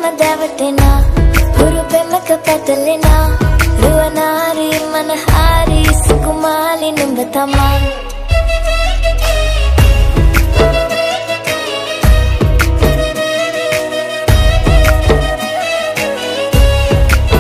දැවටෙනා හුරු පෙමක පැටලෙනා රුවනාරි මනහාරි සුකුමාලි නුඹ තමා